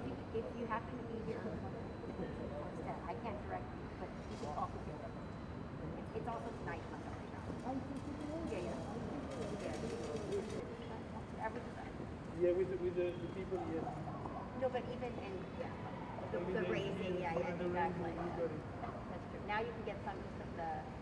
if you happen to be here, I can't direct you, but you can talk with him. It's also tonight, Montgomery. Yeah. Yeah, with the people, yes. No, but even in the raising, exactly. That's true. Now you can get some just of the